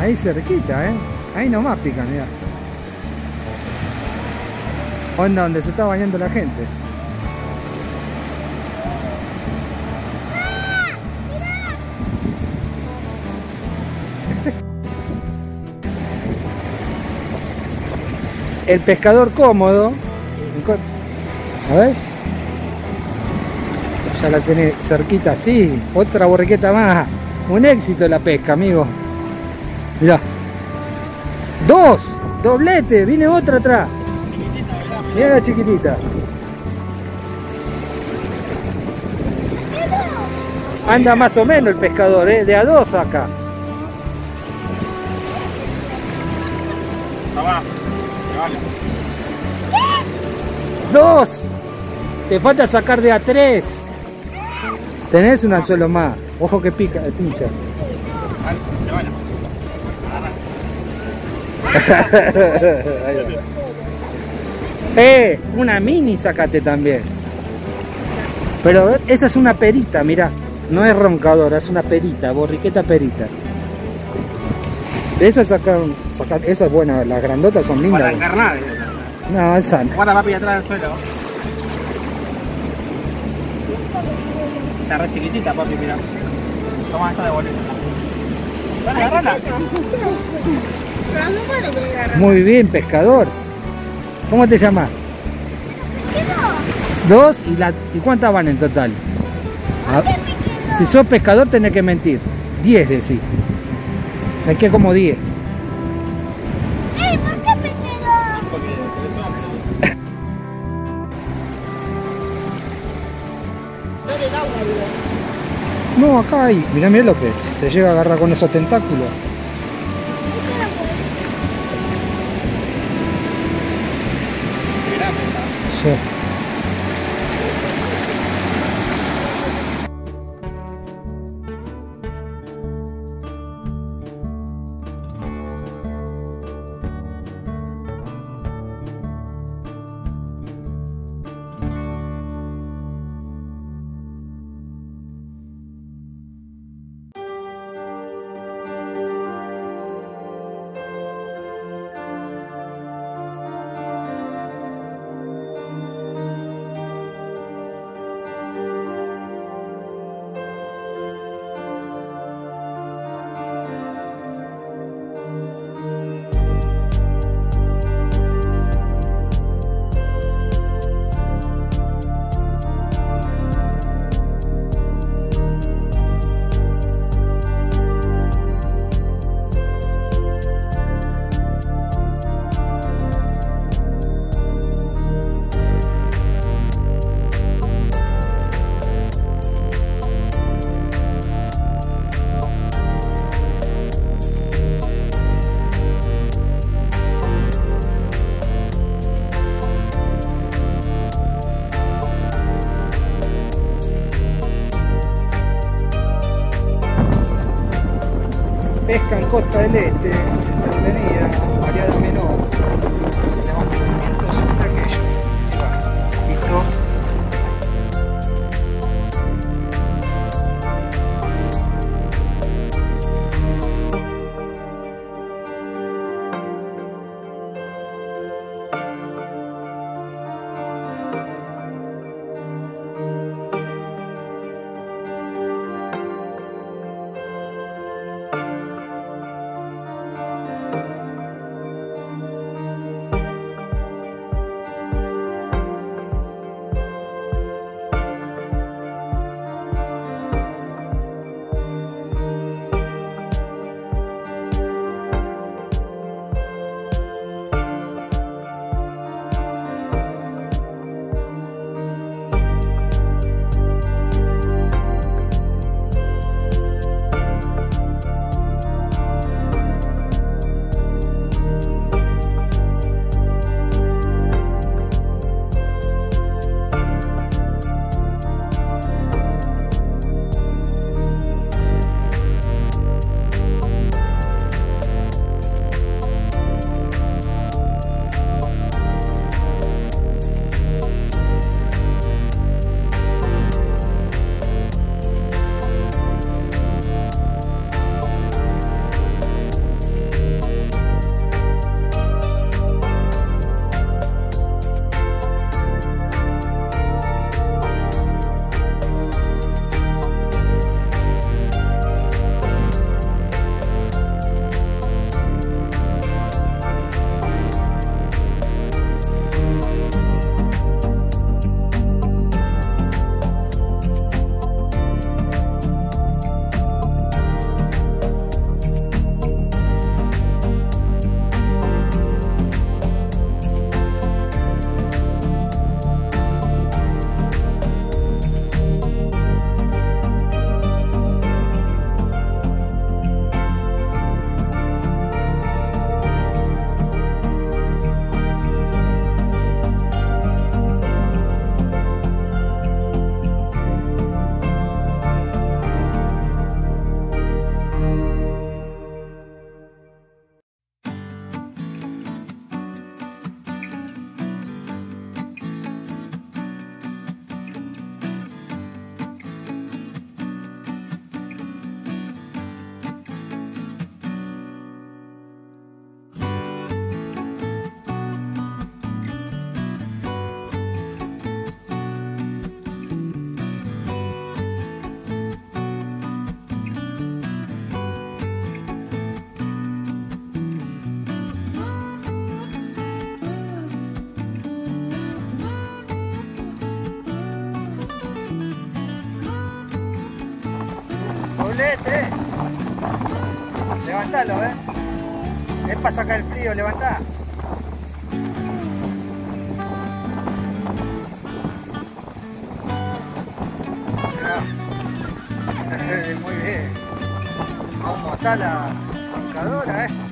Ahí cerquita, ahí nomás pican, mirá. Onda donde se está bañando la gente. El pescador cómodo. A ver. Ya la tenés cerquita, sí. Otra borriqueta más. Un éxito la pesca, amigo. Mirá. ¡Dos! ¡Doblete! Viene otra atrás. Mirá la chiquitita. Anda más o menos el pescador, de a dos acá. ¡Dos! Te falta sacar de a tres. Tenés un anzuelo más. Ojo que pica, pincha. Una mini sacate también. Pero esa es una perita, mirá. No es roncadora, es una perita, borriqueta perita. De esa sacaron, esa es buena, las grandotas son lindas. Para encarnar. No, es sana. Guarda papi atrás del suelo. Está re chiquitita papi, mira. Toma esta de boleta. Dale, agarrala. Muy bien, pescador. ¿Cómo te llamas? Dos. ¿Y cuántas van en total? Si sos pescador tenés que mentir. 10 decís. Saqué como 10. ¿Por qué pescador? No, acá hay. Mirá lo que te llega a agarrar con esos tentáculos. Sí. Pesca en Costa del Este, entretenida, variada menor. Se le van movimientos sobre aquello. ¿Listo? enchufable este, Levantalo, es para sacar el frío, levantá. Mirá. Muy bien. Vamos a montar la marcadora,